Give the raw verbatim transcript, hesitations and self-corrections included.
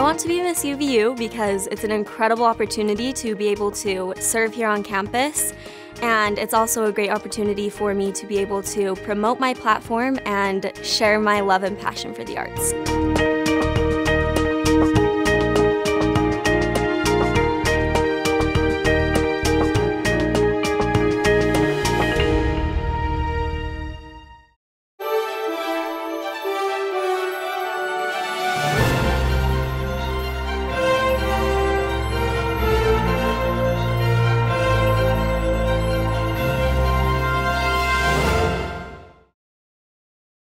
want to be Miss U V U because it's an incredible opportunity to be able to serve here on campus, and it's also a great opportunity for me to be able to promote my platform and share my love and passion for the arts.